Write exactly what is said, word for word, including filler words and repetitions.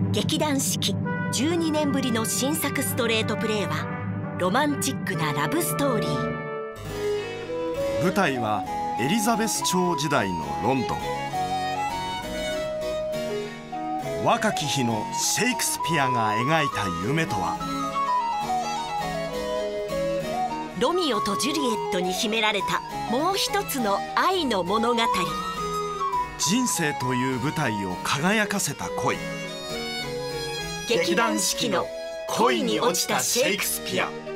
劇団四季じゅうにねんぶりの新作ストレートプレーはロマンチックなラブストーリー。 舞台はエリザベス朝時代のロンドン。若き日のシェイクスピアが描いた夢とは。 ロミオとジュリエットに秘められたもう一つの愛の物語。 人生という舞台を輝かせた恋。 劇団四季の恋に落ちたシェイクスピア。